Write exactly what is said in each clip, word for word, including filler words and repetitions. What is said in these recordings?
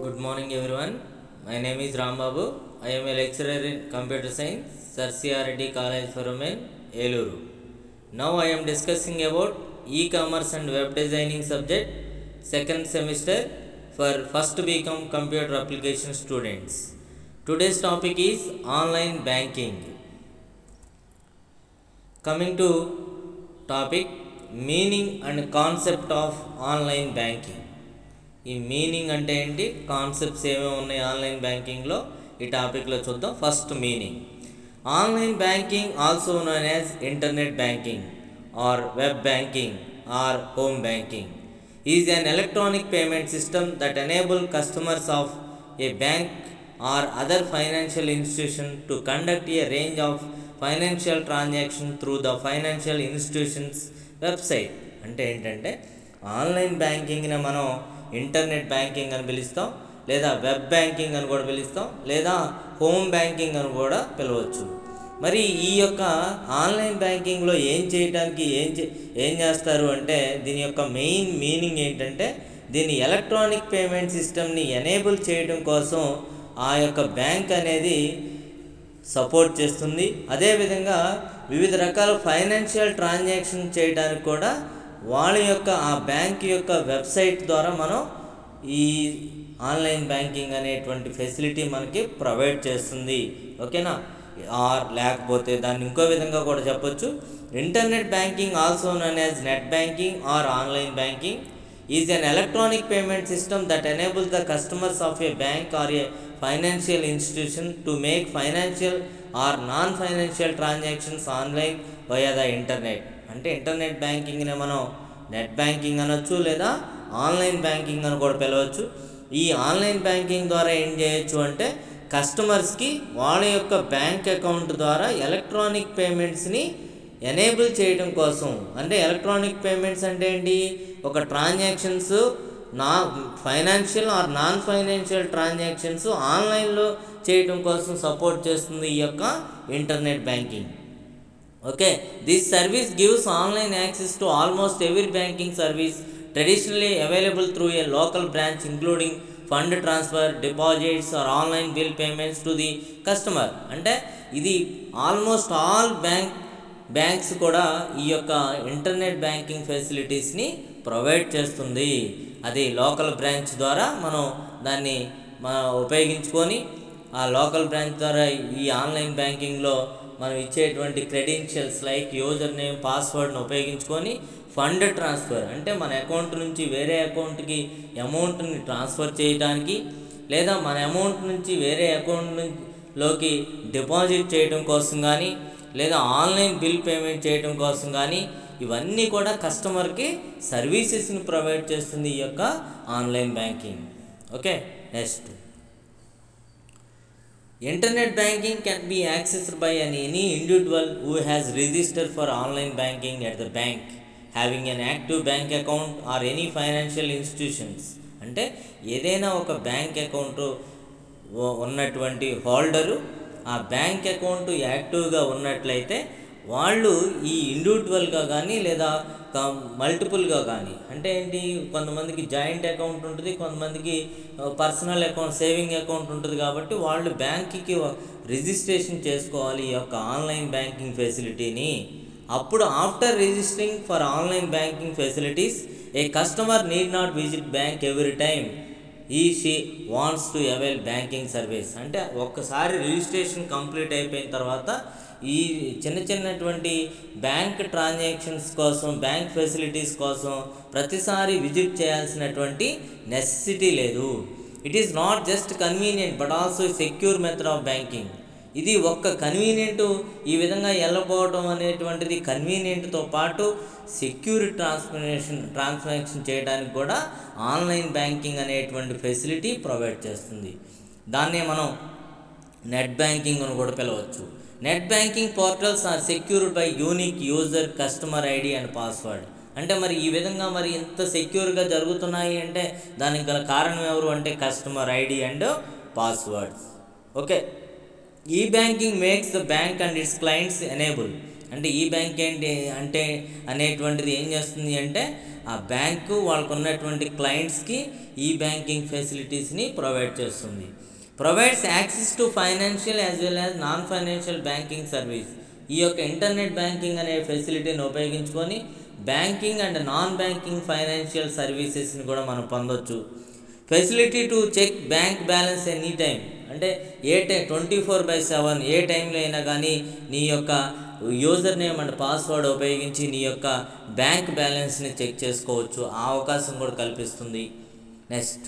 Good morning everyone. My name is Ram Babu. I am a lecturer in computer science, Sir C R Reddy College for Women, Eluru. Now I am discussing about e-commerce and web designing subject, second semester for first B Com computer application students. Today's topic is online banking. Coming to topic, meaning and concept of online banking. ఈ meaning అంటే ఏంటి, concepts ఏమేమి ఉన్నాయి online బ్యాంకింగ్లో, ఈ టాపిక్లో చూద్దాం. First meaning. Online banking also known as internet banking or web banking or home banking is an electronic payment system that enable customers of a bank or other financial institution to conduct a range of financial transaction through the financial institutions website. అంటే ఏంటంటే online బ్యాంకింగ్ని మనం internet banking అని పిలుస్తాం, లేదా web banking అని కూడా పిలుస్తాం, లేదా హోమ్ బ్యాంకింగ్ అని కూడా పిలవచ్చు. మరి ఈ యొక్క ఆన్లైన్ బ్యాంకింగ్లో ఏం చేయడానికి ఏం చే ఏం చేస్తారు అంటే దీని యొక్క మెయిన్ మీనింగ్ ఏంటంటే దీన్ని ఎలక్ట్రానిక్ పేమెంట్ సిస్టమ్ని ఎనేబుల్ చేయడం కోసం ఆ యొక్క బ్యాంక్ అనేది సపోర్ట్ చేస్తుంది. అదేవిధంగా వివిధ రకాల ఫైనాన్షియల్ ట్రాన్సాక్షన్ చేయడానికి కూడా వాళ్ళ యొక్క ఆ బ్యాంక్ యొక్క వెబ్సైట్ ద్వారా మనం ఈ ఆన్లైన్ బ్యాంకింగ్ అనేటువంటి ఫెసిలిటీ మనకి ప్రొవైడ్ చేస్తుంది. ఓకేనా? ఆర్ లేకపోతే దాన్ని ఇంకో విధంగా కూడా చెప్పొచ్చు, internet banking also known as net banking or online banking is an electronic payment system that enables the customers of a bank or a financial institution to make financial or non financial transactions online via the internet. అంటే internet బ్యాంకింగ్ని మనం net banking అనొచ్చు, లేదా online banking అని కూడా పిలవచ్చు. ఈ online banking ద్వారా ఏం చేయొచ్చు అంటే కస్టమర్స్కి వాళ్ళ యొక్క బ్యాంక్ అకౌంట్ ద్వారా ఎలక్ట్రానిక్ పేమెంట్స్ని ఎనేబుల్ చేయడం కోసం. అంటే ఎలక్ట్రానిక్ పేమెంట్స్ అంటే ఏంటి, ఒక ట్రాన్సాక్షన్స్ నా financial or non financial transactions ఆన్లైన్లో చేయడం కోసం సపోర్ట్ చేస్తుంది ఈ యొక్క internet banking. Okay, this service gives online access to almost every banking service traditionally available through a local branch, including fund transfer, deposits or online bill payments to the customer. అంటే ఇది almost all bank banks కూడా ఈ యొక్క internet banking ఫెసిలిటీస్ని provide చేస్తుంది. అది local branch ద్వారా మనం దాన్ని మనం ఉపయోగించుకొని ఆ లోకల్ బ్రాంచ్ ద్వారా ఈ ఆన్లైన్ బ్యాంకింగ్లో మనం ఇచ్చేటువంటి క్రెడెన్షియల్స్ లైక్ యూజర్ నేమ్, పాస్వర్డ్ని ఉపయోగించుకొని ఫండ్ ట్రాన్స్ఫర్ అంటే మన అకౌంట్ నుంచి వేరే అకౌంట్కి అమౌంట్ని ట్రాన్స్ఫర్ చేయడానికి, లేదా మన అమౌంట్ నుంచి వేరే అకౌంట్లోకి డిపాజిట్ చేయడం కోసం కానీ, లేదా ఆన్లైన్ బిల్ పేమెంట్ చేయడం కోసం కానీ, ఇవన్నీ కూడా కస్టమర్కి సర్వీసెస్ని ప్రొవైడ్ చేస్తుంది ఈ యొక్క online banking. Okay, next. Internet banking can be accessed by an any individual who has registered for online banking at the bank, having an active bank account or any financial institutions. అంటే ఏదైనా ఒక bank account ఉన్నటువంటి holder ఆ bank account యాక్టివ్గా ఉన్నట్లయితే వాళ్ళు ఈ ఇండివిజువల్గా కానీ లేదా మల్టిపుల్గా కానీ, అంటే ఏంటి, కొంతమందికి జాయింట్ అకౌంట్ ఉంటుంది, కొంతమందికి పర్సనల్ అకౌంట్ సేవింగ్ అకౌంట్ ఉంటుంది. కాబట్టి వాళ్ళు బ్యాంక్కి రిజిస్ట్రేషన్ చేసుకోవాలి ఈ యొక్క ఆన్లైన్ బ్యాంకింగ్ ఫెసిలిటీని. అప్పుడు after registering for online banking facilities a customer need not visit bank every time he she wants to avail banking service. అంటే ఒక్కసారి రిజిస్ట్రేషన్ కంప్లీట్ అయిపోయిన తర్వాత ఈ చిన్న చిన్నటువంటి బ్యాంక్ ట్రాన్సాక్షన్స్ కోసం, బ్యాంక్ ఫెసిలిటీస్ కోసం ప్రతిసారి విజిట్ చేయాల్సినటువంటి నెసెసిటీ లేదు. It is not just convenient but also secure method of banking. ఇది ఒక్క కన్వీనియంట్, ఈ విధంగా వెళ్ళకపోవడం అనేటువంటిది కన్వీనియంట్తో పాటు సెక్యూర్ ట్రాన్స్ఫర్మేషన్ ట్రాన్సాక్షన్ చేయడానికి కూడా ఆన్లైన్ బ్యాంకింగ్ అనేటువంటి ఫెసిలిటీ ప్రొవైడ్ చేస్తుంది. దాన్నే మనం నెట్ బ్యాంకింగ్ అని కూడా పిలవచ్చు. Net banking portals are secured by unique user customer ID and password. అంటే మరి ఈ విధంగా మరి ఇంత సెక్యూర్గా జరుగుతున్నాయి అంటే దానికి గల కారణం ఎవరు అంటే customer ID and passwords. Okay, e banking makes the bank and its clients enable అంటే ఈ బ్యాంక్ ఏంటి అంటే అనేటువంటిది ఏం చేస్తుంది అంటే ఆ బ్యాంకు వాళ్ళకు ఉన్నటువంటి క్లయింట్స్కి ఈ బ్యాంకింగ్ ఫెసిలిటీస్ని ప్రొవైడ్ చేస్తుంది. Provides access to financial as well as non financial banking service. ఈ యొక్క ఇంటర్నెట్ బ్యాంకింగ్ అనే ఫెసిలిటీని ఉపయోగించుకొని banking and non banking financial సర్వీసెస్ని కూడా మనం పొందొచ్చు. Facility to check bank balance any time, అంటే ఏ time twenty four by seven ఏ టైంలో అయినా కానీ నీ యొక్క యూజర్ నేమ్ అండ్ పాస్వర్డ్ ఉపయోగించి నీ యొక్క బ్యాంక్ బ్యాలెన్స్ని చెక్ చేసుకోవచ్చు. ఆ అవకాశం కూడా కల్పిస్తుంది. Next,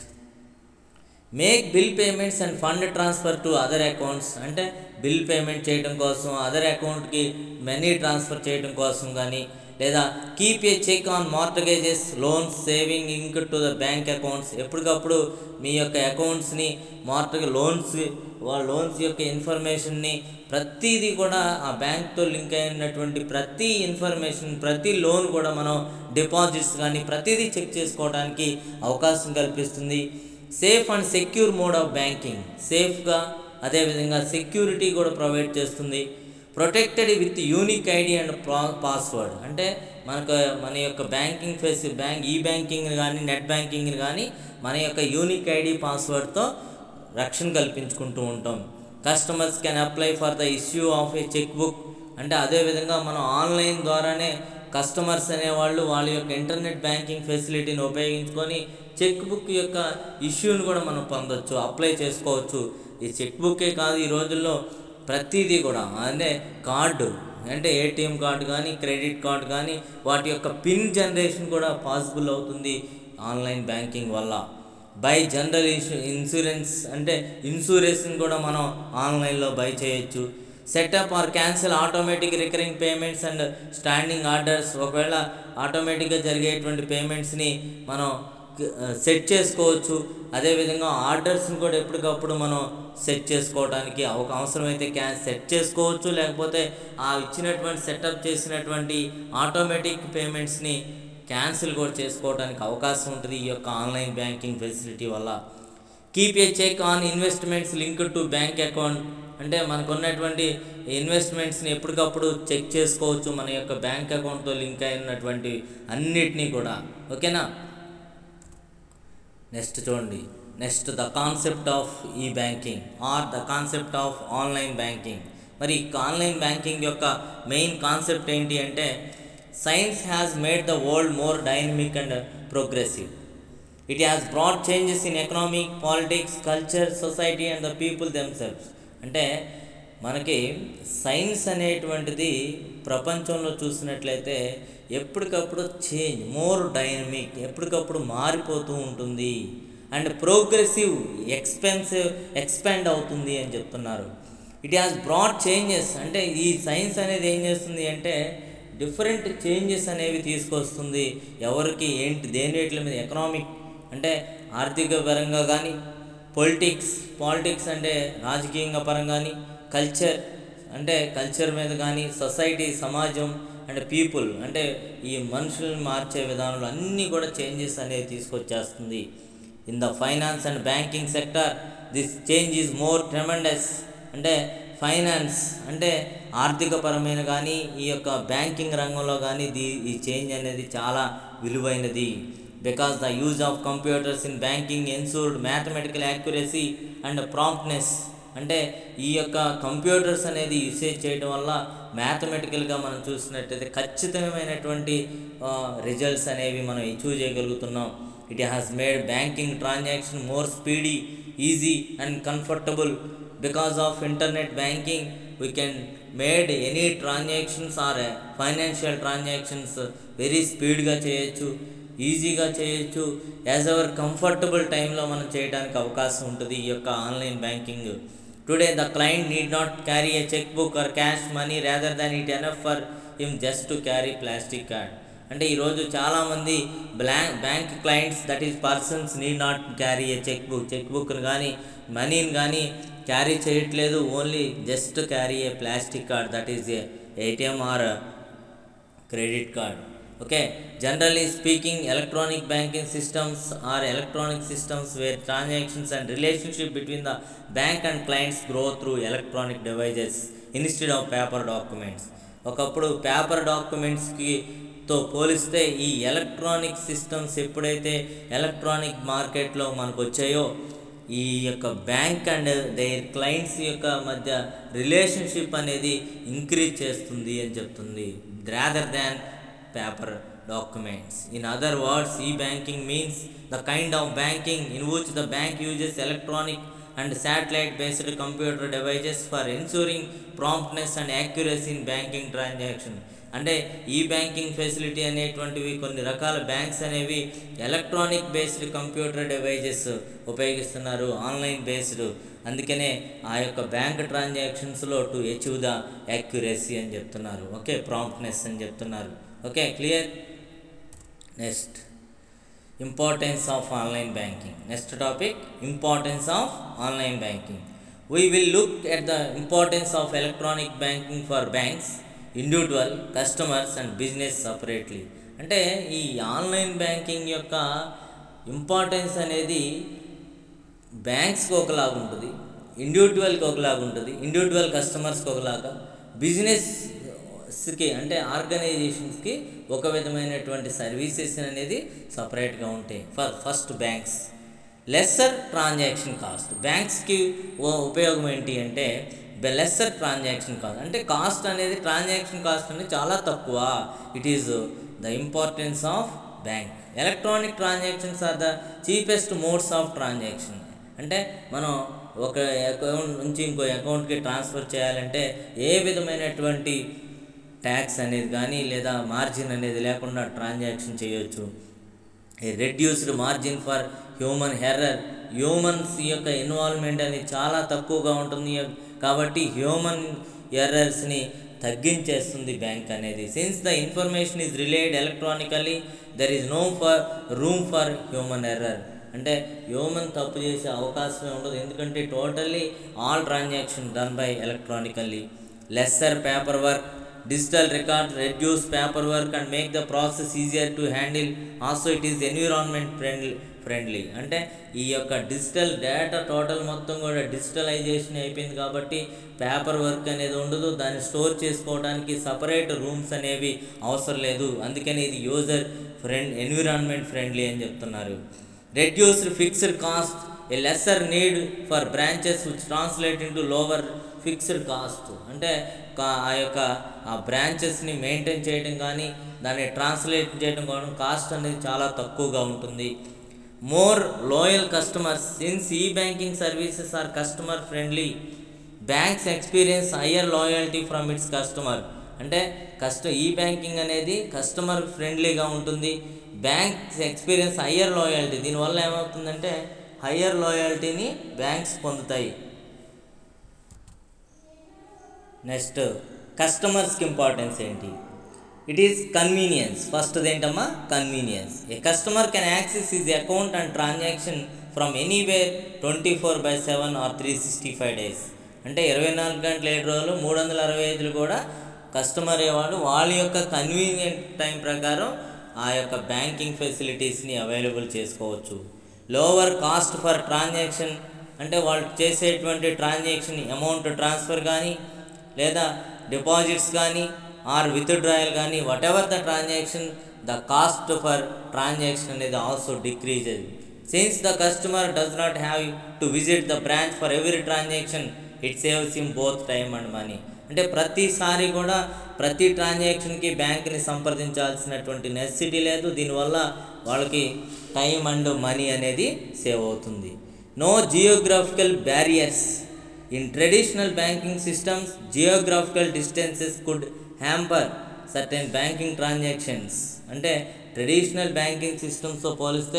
make bill payments and fund transfer to other accounts, అంటే బిల్ పేమెంట్ చేయడం కోసం అదర్ అకౌంట్కి మనీ ట్రాన్స్ఫర్ చేయడం కోసం కానీ, లేదా keep a check on mortgages loans saving link to the bank accounts. ఎప్పటికప్పుడు మీ యొక్క అకౌంట్స్ని మార్టగేజ్ లోన్స్ వాళ్ళ లోన్స్ యొక్క ఇన్ఫర్మేషన్ని ప్రతిదీ కూడా ఆ బ్యాంక్తో లింక్ అయినటువంటి ప్రతి ఇన్ఫర్మేషన్ ప్రతి లోన్ కూడా మనం డిపాజిట్స్ కానీ ప్రతిదీ చెక్ చేసుకోవడానికి అవకాశం కల్పిస్తుంది. Safe and secure mode of banking, సేఫ్గా అదేవిధంగా సెక్యూరిటీ కూడా ప్రొవైడ్ చేస్తుంది. Protected with unique ID and password, అంటే మనకు మన యొక్క బ్యాంకింగ్ ఫెస్ బ్యాంక్ ఈ బ్యాంకింగ్ కానీ నెట్ బ్యాంకింగ్ కానీ మన యొక్క యూనిక్ ఐడి పాస్వర్డ్తో రక్షణ కల్పించుకుంటూ ఉంటాం. Customers can apply for the issue of a cheque book, అంటే అదేవిధంగా మనం ఆన్లైన్ ద్వారానే కస్టమర్స్ అనేవాళ్ళు వాళ్ళ యొక్క ఇంటర్నెట్ బ్యాంకింగ్ ఫెసిలిటీని ఉపయోగించుకొని చెక్ బుక్ యొక్క ఇష్యూని కూడా మనం పొందొచ్చు, అప్లై చేసుకోవచ్చు. ఈ చెక్ బుక్కే కాదు, ఈ రోజుల్లో ప్రతిదీ కూడా అంటే కార్డు అంటే ఏటీఎం కార్డు కానీ క్రెడిట్ కార్డు కానీ వాటి యొక్క పిన్ జనరేషన్ కూడా పాసిబుల్ అవుతుంది ఆన్లైన్ బ్యాంకింగ్ వల్ల. బై జనరల్ ఇన్సూరెన్స్, అంటే ఇన్సూరెన్స్ని కూడా మనం ఆన్లైన్లో బై చేయొచ్చు. Set up or cancel automatic recurring payments and standing orders, ఒకవేళ ఆటోమేటిక్గా జరిగేటువంటి పేమెంట్స్ని మనం సెట్ చేసుకోవచ్చు. అదేవిధంగా ఆర్డర్స్ని కూడా ఎప్పటికప్పుడు మనం సెట్ చేసుకోవడానికి ఒక అవసరమైతే క్యా సెట్ చేసుకోవచ్చు, లేకపోతే ఆ ఇచ్చినటువంటి సెటప్ చేసినటువంటి ఆటోమేటిక్ పేమెంట్స్ని క్యాన్సిల్ కూడా చేసుకోవడానికి అవకాశం ఉంటుంది ఈ యొక్క ఆన్లైన్ బ్యాంకింగ్ ఫెసిలిటీ వల్ల. Keep a check on investments link to bank account, అంటే మనకు ఉన్నటువంటి ఇన్వెస్ట్మెంట్స్ని ఎప్పటికప్పుడు చెక్ చేసుకోవచ్చు మన యొక్క బ్యాంక్ అకౌంట్తో లింక్ అయినటువంటి అన్నిటినీ కూడా. ఓకేనా, నెక్స్ట్ చూడండి. Next, the concept of e banking or the concept of online banking. మరి ఆన్లైన్ బ్యాంకింగ్ యొక్క మెయిన్ కాన్సెప్ట్ ఏంటి అంటే science has made the world more dynamic and progressive. It has brought changes in economic, politics, culture, society and the people themselves. అంటే మనకి science అనేటువంటిది ప్రపంచంలో చూసినట్లయితే ఎప్పటికప్పుడు చేంజ్, మోర్ డైనమిక్, ఎప్పటికప్పుడు మారిపోతూ ఉంటుంది. అండ్ ప్రోగ్రెసివ్, ఎక్స్పెన్సివ్ ఎక్స్పాండ్ అవుతుంది అని చెప్తున్నారు. ఇట్ హ్యాస్ బ్రాడ్ చేంజెస్, అంటే ఈ సైన్స్ అనేది ఏం చేస్తుంది అంటే డిఫరెంట్ చేంజెస్ అనేవి తీసుకొస్తుంది. ఎవరికి ఏంటి దేని రేట్ల మీద, ఎకనామిక్ అంటే ఆర్థిక పరంగా కానీ, పొలిటిక్స్ పాలిటిక్స్ అంటే రాజకీయంగా పరంగా కానీ, కల్చర్ అంటే కల్చర్ మీద కానీ, సొసైటీ సమాజం అండ్ పీపుల్ అంటే ఈ మనుషులను మార్చే విధానంలో అన్నీ కూడా చేంజెస్ అనేవి తీసుకొచ్చేస్తుంది. In the finance and banking sector this change is more tremendous, అంటే ఫైనాన్స్ అంటే ఆర్థికపరమైన కానీ ఈ యొక్క బ్యాంకింగ్ రంగంలో కానీ దీ ఈ చేంజ్ అనేది చాలా విలువైనది. Because the use of computers in banking ensured mathematical accuracy and promptness, అంటే ఈ యొక్క కంప్యూటర్స్ అనేది యూసేజ్ చేయడం వల్ల మ్యాథమెటికల్గా మనం చూసినట్టయితే ఖచ్చితమైనటువంటి రిజల్ట్స్ అనేవి మనం అచీవ్ చేయగలుగుతున్నాం. It has made banking transaction more speedy, easy and comfortable. Because of internet banking we can made any transactions or financial transactions very స్పీడ్గా చేయొచ్చు, ఈజీగా చేయొచ్చు, యాజ్ అవర్ కంఫర్టబుల్ టైంలో మనం చేయడానికి అవకాశం ఉంటుంది ఈ యొక్క online banking. Today the client need not carry a cheque book or cash money rather than it enough for him just to carry plastic card. అంటే ఈరోజు చాలామంది blank bank clients that is persons need not carry a cheque book cheque book కానీ మనీని కానీ carry చేయట్లేదు, only just carry a plastic card that is a ATM or credit card. Okay, generally speaking, electronic banking systems are electronic systems where transactions and relationship between the bank and clients grow through electronic devices instead of paper documents. ఒకప్పుడు paper డాక్యుమెంట్స్కి తో పోలిస్తే ఈ electronic systems ఎప్పుడైతే electronic మార్కెట్లో మనకు వచ్చాయో ఈ యొక్క బ్యాంక్ అండ్ దేర్ క్లయింట్స్ యొక్క మధ్య రిలేషన్షిప్ అనేది ఇంక్రీజ్ చేస్తుంది అని చెప్తుంది, rather than paper documents. In other words, e-banking means the kind of banking in which the bank uses electronic and satellite based computer devices for ensuring promptness and accuracy in banking transaction. అంటే ఈ banking facility అనేటువంటివి కొన్ని రకాల banks అనేవి electronic based computer devices ఉపయోగిస్తున్నారు, online based. అందుకనే ఆ యొక్క బ్యాంక్ ట్రాన్సాక్షన్స్లో టు అచీవ్ ద యాక్యురసీ అని చెప్తున్నారు. ఓకే, ప్రాంప్ట్నెస్ అని చెప్తున్నారు. Okay, clear. Next, importance of online banking. Next topic, importance of online banking. We will look at the importance of electronic banking for banks, individual, customers and business separately. అంటే ఈ online banking యొక్క importance అనేది బ్యాంక్స్కి ఒకలాగా ఉంటుంది, ఇండివిజువల్కి ఒకలాగా ఉంటుంది, individual కస్టమర్స్కి ఒకలాగా, బిజినెస్కి అంటే ఆర్గనైజేషన్స్కి ఒక విధమైనటువంటి సర్వీసెస్ అనేది సపరేట్గా ఉంటాయి. For first banks, lesser transaction cost. బ్యాంక్స్కి ఉపయోగం ఏంటి అంటే లెస్సర్ ట్రాన్సాక్షన్ కాస్ట్, అంటే కాస్ట్ అనేది ట్రాన్సాక్షన్ కాస్ట్ అనేది చాలా తక్కువ. It is the importance of bank. Electronic transactions are the cheapest modes of transaction. అంటే మనం ఒక అకౌంట్ నుంచి ఇంకో అకౌంట్కి ట్రాన్స్ఫర్ చేయాలంటే ఏ విధమైనటువంటి ట్యాక్స్ అనేది కానీ లేదా మార్జిన్ అనేది లేకుండా ట్రాన్సాక్షన్ చేయొచ్చు. A reduced margin for human error. Humans యొక్క ఇన్వాల్వ్మెంట్ అనేది చాలా తక్కువగా ఉంటుంది కాబట్టి హ్యూమన్ ఎర్రర్స్ని తగ్గించేస్తుంది బ్యాంక్ అనేది. Since the information is relayed electronically there is no for room for human error. అంటే హ్యూమన్ తప్పు చేసే అవకాశమే ఉండదు, ఎందుకంటే totally all transaction done by electronically. Lesser paper work. Digital record reduce paperwork and make the process easier to handle. Also it is environment friendly friendly అంటే ఈ యొక్క digital data total మొత్తం కూడా డిజిటలైజేషన్ అయిపోయింది కాబట్టి పేపర్ వర్క్ అనేది ఉండదు, దాన్ని స్టోర్ చేసుకోవడానికి సపరేట్ రూమ్స్ అనేవి అవసరం లేదు. అందుకని ఇది యూజర్ ఫ్రెండ్ ఎన్విరాన్మెంట్ ఫ్రెండ్లీ అని చెప్తున్నారు. Reduced fixed cost. A lesser need for branches which translate into lower fixed cost. అంటే ఆ యొక్క ఆ బ్రాంచెస్ని మెయింటైన్ చేయడం కానీ దాన్ని ట్రాన్స్లేట్ చేయడం కానీ కాస్ట్ అనేది చాలా తక్కువగా ఉంటుంది. More loyal customers. Since e banking services are customer friendly, banks experience higher loyalty from its customer. అంటే కస్ట ఈ బ్యాంకింగ్ అనేది కస్టమర్ ఫ్రెండ్లీగా ఉంటుంది, బ్యాంక్స్ ఎక్స్పీరియన్స్ హయ్యర్ లాయల్టీ. దీనివల్ల ఏమవుతుందంటే హయ్యర్ లాయల్టీని బ్యాంక్స్ పొందుతాయి. నెక్స్ట్, కస్టమర్స్కి ఇంపార్టెన్స్ ఏంటి? It is convenience. ఫస్ట్ ఏంటమ్మా? Convenience. A customer can access his account and transaction from anywhere twenty four by seven or three sixty five days. అంటే ఇరవై నాలుగు గంటల ఏడు రోజులు మూడు వందల అరవై ఐదులు కూడా కస్టమర్ వాడు వాళ్ళ యొక్క కన్వీనియంట్ టైం ప్రకారం ఆ యొక్క బ్యాంకింగ్ ఫెసిలిటీస్ని అవైలబుల్ చేసుకోవచ్చు. Lower cost for transaction. అంటే వాళ్ళు చేసేటువంటి ట్రాన్సాక్షన్ అమౌంట్ ట్రాన్స్ఫర్ కానీ లేదా డిపాజిట్స్ కానీ ఆర్ విత్డ్రాయల్ కానీ whatever the transaction, the cost for transaction అనేది also decreases. Since the customer does not have to visit the branch for every transaction, it saves him both time and money. అంటే ప్రతిసారి కూడా ప్రతి ట్రాన్సాక్షన్కి బ్యాంక్ని సంప్రదించాల్సినటువంటి necessity లేదు. దీనివల్ల వాళ్ళకి time and money అనేది save అవుతుంది. No geographical barriers. In traditional banking systems, geographical distances could hamper certain banking transactions. అంటే ట్రెడిషనల్ బ్యాంకింగ్ సిస్టమ్స్తో పోలిస్తే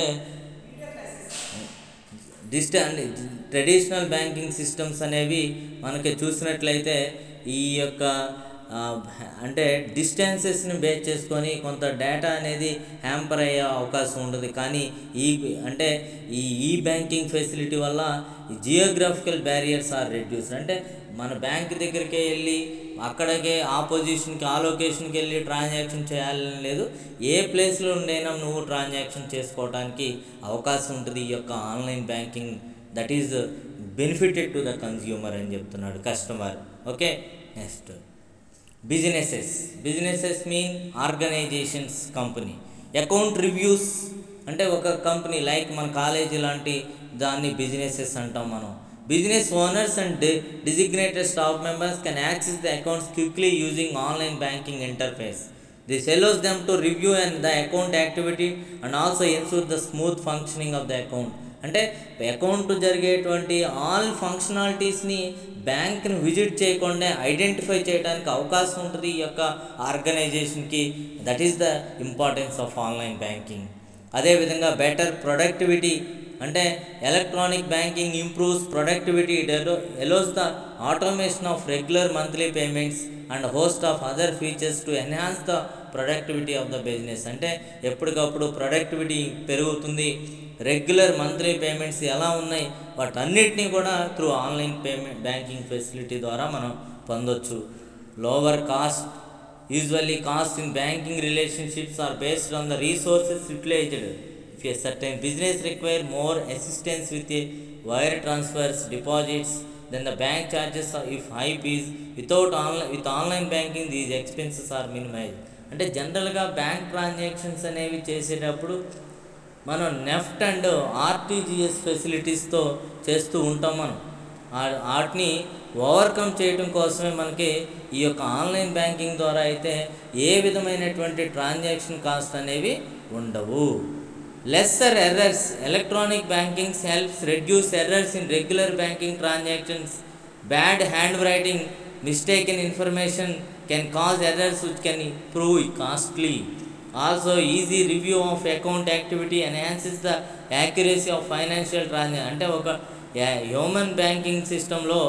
డిస్టెన్ ట్రెడిషనల్ బ్యాంకింగ్ సిస్టమ్స్ అనేవి మనకి చూసినట్లయితే ఈ యొక్క అంటే డిస్టెన్సెస్ని బేస్ చేసుకొని కొంత డేటా అనేది హ్యాంపర్ అయ్యే అవకాశం ఉంటుంది. కానీ ఈ అంటే ఈ ఈ బ్యాంకింగ్ ఫెసిలిటీ వల్ల ఈ జియోగ్రాఫికల్ బ్యారియర్స్ ఆర్ రెడ్యూస్. అంటే మన బ్యాంక్ దగ్గరికి వెళ్ళి అక్కడికే ఆ పొజిషన్కి ఆ లొకేషన్కి వెళ్ళి ట్రాన్సాక్షన్ చేయాలని లేదు, ఏ ప్లేస్లో ఉండైనా నువ్వు ట్రాన్సాక్షన్ చేసుకోవడానికి అవకాశం ఉంటుంది ఈ యొక్క online banking. That is benefited to the consumer అని చెప్తున్నాడు customer. Okay, next businesses businesses mean organisations company. Account reviews అంటే ఒక కంపెనీ లైక్ మన కాలేజీ లాంటి దాన్ని బిజినెసెస్ అంటాం మనం. Business owners and designated staff members can access the accounts quickly using online banking interface. This allows them to review and the account activity and also ensure the smooth functioning of the account. అంటే account జరిగేటువంటి all ఫంక్షనాలిటీస్ని బ్యాంక్ని visit చేయకుండా identify చేయడానికి అవకాశం ఉంటుంది ఈ యొక్క ఆర్గనైజేషన్కి. That is the importance of online banking. అదేవిధంగా బెటర్ ప్రొడక్టివిటీ అంటే electronic banking improves productivity. It allows the automation of regular monthly payments and host of other features to enhance the productivity of the business. అంటే ఎప్పటికప్పుడు productivity పెరుగుతుంది. Regular monthly payments ఎలా ఉన్నాయి వాటన్నిటినీ కూడా through online payment banking facility ద్వారా మనం పొందొచ్చు. Lower cost usually cost in banking relationships are based on the resources utilized. If a certain business require more assistance with a wire transfers, deposits, then the bank charges if high fees. Without online with online banking these expenses are minimized. అంటే జనరల్గా bank transactions అనేవి చేసేటప్పుడు మనం NEFT and RTGS ఫెసిలిటీస్తో చేస్తూ ఉంటాం. మనం వాటిని overcome చేయడం కోసమే మనకి ఈ యొక్క ఆన్లైన్ బ్యాంకింగ్ ద్వారా అయితే ఏ విధమైనటువంటి ట్రాన్సాక్షన్ కాస్ట్ అనేవి ఉండవు. Lesser errors. Electronic banking helps reduce errors in regular banking transactions. Bad handwriting, mistaken information can cause errors which can prove costly. Also, easy review of account activity enhances the accuracy of financial transactions. అంటే ఒక human banking సిస్టంలో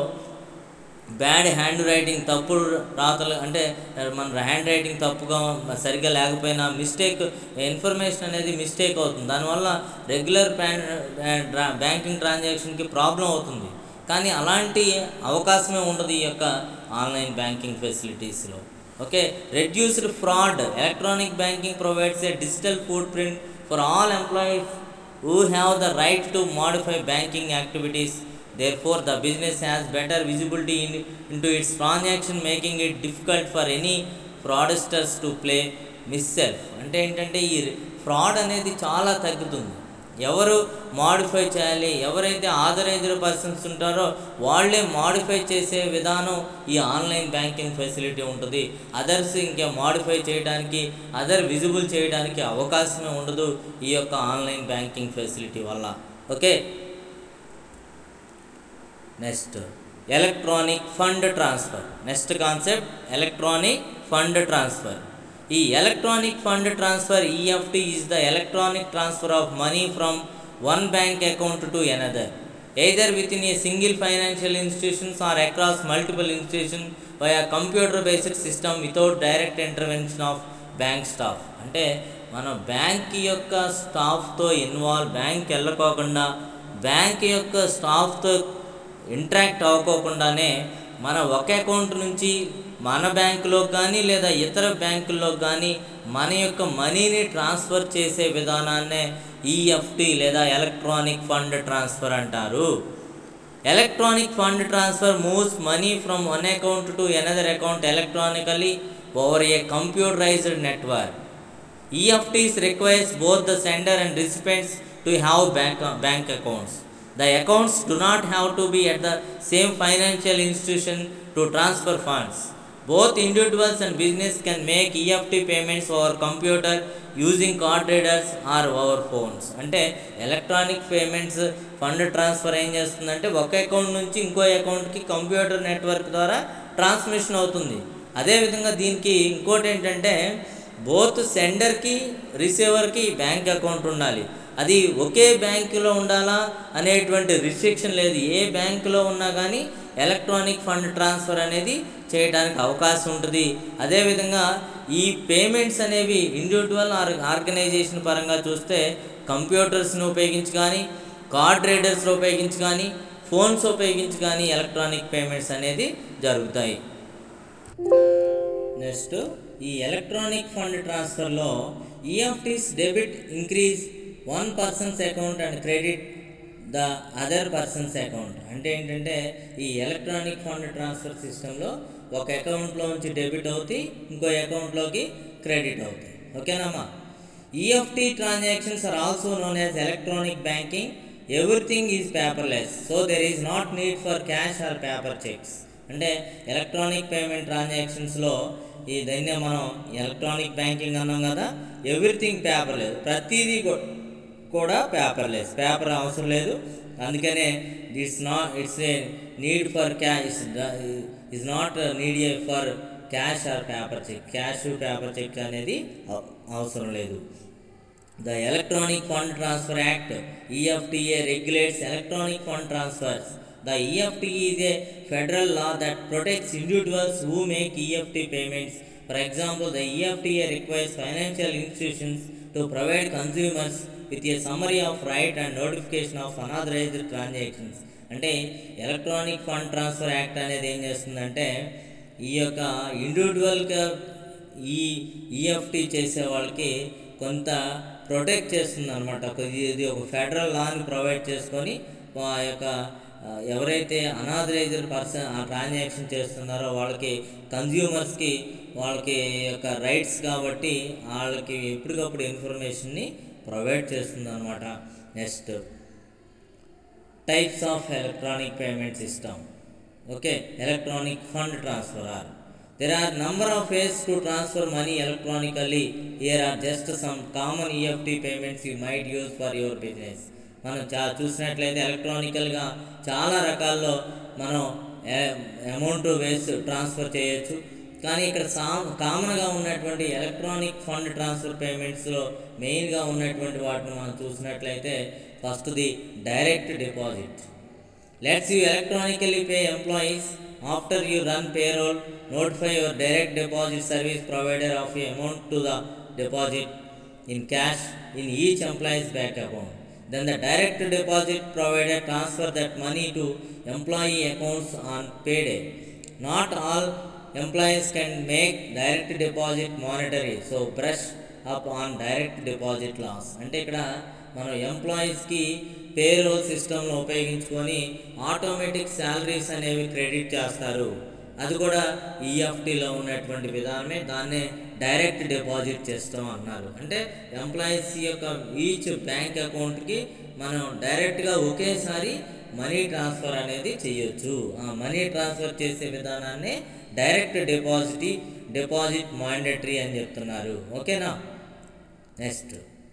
bad handwriting తప్పుడు రాతలు అంటే మన hand writing తప్పుగా సరిగ్గా లేకపోయినా మిస్టేక్ ఇన్ఫర్మేషన్ అనేది మిస్టేక్ అవుతుంది. దానివల్ల రెగ్యులర్ బ్యాంకింగ్ ట్రాన్సాక్షన్కి ప్రాబ్లం అవుతుంది. కానీ అలాంటి అవకాశమే ఉండదు ఈ యొక్క ఆన్లైన్ బ్యాంకింగ్ ఫెసిలిటీస్లో. Okay, reduced fraud. Electronic banking provides a digital footprint for all employees who have the right to modify banking activities. Therefore, the business has better visibility in, into its transaction, making it difficult for any fraudsters to play misself. అంటే ఏంటంటే ఈ fraud అనేది చాలా తగ్గుతుంది. ఎవరు modify చేయాలి, ఎవరైతే authorised persons ఉంటారో వాళ్ళే మాడిఫై చేసే విధానం ఈ ఆన్లైన్ బ్యాంకింగ్ ఫెసిలిటీ ఉంటుంది. అదర్స్ ఇంకా మాడిఫై చేయడానికి, అదర్ విజిబుల్ చేయడానికి అవకాశమే ఉండదు ఈ యొక్క ఆన్లైన్ బ్యాంకింగ్ ఫెసిలిటీ వల్ల. Okay, next electronic fund transfer. Next concept electronic fund transfer. ఈ electronic fund transfer EFT is the electronic transfer of money from one bank account to another, either within a single financial institutions or across multiple institution by a computer based system without direct intervention of bank staff. అంటే మనం bank యొక్క స్టాఫ్తో involve, bank వెళ్ళకోకుండా bank యొక్క స్టాఫ్తో interact అవ్వకోకుండానే మన ఒక account నుంచి మన బ్యాంకులో కానీ లేదా ఇతర బ్యాంకుల్లో కానీ మన యొక్క మనీని ట్రాన్స్ఫర్ చేసే విధానాన్నే ఈఎఫ్టీ లేదా ఎలక్ట్రానిక్ ఫండ్ ట్రాన్స్ఫర్ అంటారు. Electronic fund transfer moves money from one account to another account electronically over a computerized network. EFTs requires both the sender and recipients to have bank bank accounts. The accounts do not have to be at the same financial institution to transfer funds. Both individuals and business can make E F T payments over computer using card readers or over phones. అంటే electronic payments fund transfer ఏం చేస్తుందంటే ఒక account నుంచి ఇంకో అకౌంట్కి computer network ద్వారా transmission అవుతుంది. అదేవిధంగా దీనికి ఇంకోటి ఏంటంటే బోత్ సెండర్కి రిసీవర్కి బ్యాంక్ అకౌంట్ ఉండాలి. అది ఒకే బ్యాంకులో ఉండాలా అనేటువంటి రిస్ట్రిక్షన్ లేదు. ఏ బ్యాంకులో ఉన్నా కానీ ఎలక్ట్రానిక్ ఫండ్ ట్రాన్స్ఫర్ అనేది చేయడానికి అవకాశం ఉంటుంది. అదేవిధంగా ఈ పేమెంట్స్ అనేవి ఇండివిజువల్ ఆర్ ఆర్గనైజేషన్ పరంగా చూస్తే కంప్యూటర్స్ని ఉపయోగించి కానీ, కార్డ్ రీడర్స్ని ఉపయోగించి కానీ, ఫోన్స్ ఉపయోగించి కానీ ఎలక్ట్రానిక్ పేమెంట్స్ అనేది జరుగుతాయి. నెక్స్ట్ ఈ ఎలక్ట్రానిక్ ఫండ్ ట్రాన్స్ఫర్లో EFTs debit increase one person's account and credit the other person's account. అంటే ఏంటంటే ఈ ఎలక్ట్రానిక్ ఫండ్ ట్రాన్స్ఫర్ సిస్టంలో ఒక అకౌంట్లోంచి డెబిట్ అవుతాయి, ఇంకో అకౌంట్లోకి క్రెడిట్ అవుతాయి. ఓకేనమ్మా. EFT transactions are also known as electronic banking. Everything is paperless, so there is not need for cash or paper cheques. అంటే ఎలక్ట్రానిక్ పేమెంట్ ట్రాన్సాక్షన్స్లో ఈ దాన్ని మనం ఎలక్ట్రానిక్ బ్యాంకింగ్ అన్నాం కదా. ఎవ్రీథింగ్ పేపర్లెస్, ప్రతిదీ కూడా పేపర్లెస్, పేపర్ అవసరం లేదు. అందుకనే it's not it's a need for cash is not need for cash or paper cheque. Cash paper cheque అనేది అవసరం లేదు. The Electronic Fund Transfer Act E F T A regulates electronic fund transfers. The E F T is a federal law that protects individuals who make E F T payments. For example, the E F T A requires financial institutions to provide consumers with a summary of right and notification of unauthorized transactions. అంటే electronic fund transfer act అనేది ఏం చేస్తుందంటే ఈ యొక్క ఇండివిజువల్గా ఈ EFT చేసే వాళ్ళకి కొంత ప్రొటెక్ట్ చేస్తుంది అనమాట. ఇది ఒక ఫెడరల్ లాని ప్రొవైడ్ చేసుకొని ఆ యొక్క ఎవరైతే అనాథరైజ్డ్ పర్సన్ ఆ ట్రాన్సాక్షన్ చేస్తున్నారో వాళ్ళకి కన్జ్యూమర్స్కి వాళ్ళకి యొక్క రైట్స్ కాబట్టి వాళ్ళకి ఎప్పటికప్పుడు ఇన్ఫర్మేషన్ని ప్రొవైడ్ చేస్తుంది అనమాట. Next types of electronic payment system. Okay, electronic fund transfer are there are number of ways to transfer money electronically. Here are just some common E F T payments you might use for your business. మనం చా చూసినట్లయితే ఎలక్ట్రానికల్గా చాలా రకాల్లో మనం amount వేసి transfer చేయొచ్చు. కానీ ఇక్కడ సా కామన్గా ఉన్నటువంటి ఎలక్ట్రానిక్ ఫండ్ ట్రాన్స్ఫర్ పేమెంట్స్లో మెయిన్గా ఉన్నటువంటి వాటిని మనం చూసినట్లయితే ఫస్ట్ది direct deposit. Lets you electronically pay employees. After you run payroll, notify your direct deposit service provider of a amount to the deposit in cash in each employee's bank account. Then the direct deposit provider transfer that money to employee accounts on payday. Not all employees can make direct deposit monetary, so brush up on direct deposit laws. అంటే ఇక్కడ మనం ఎంప్లాయీస్కి payroll సిస్టంలో ఉపయోగించుకొని automatic salaries అనేవి credit చేస్తారు. అది కూడా ఈఎఫ్టీలో ఉన్నటువంటి విధానమే, దాన్నే డైరెక్ట్ డిపాజిట్ చేస్తాం అన్నారు. అంటే ఎంప్లాయీస్ యొక్క ఈచ్ బ్యాంక్ అకౌంట్కి మనం డైరెక్ట్గా ఒకేసారి మనీ ట్రాన్స్ఫర్ అనేది చేయొచ్చు. ఆ మనీ ట్రాన్స్ఫర్ చేసే విధానాన్ని డైరెక్ట్ డిపాజిట్ డిపాజిట్ మాండేటరీ అని చెప్తున్నారు. ఓకేనా. Next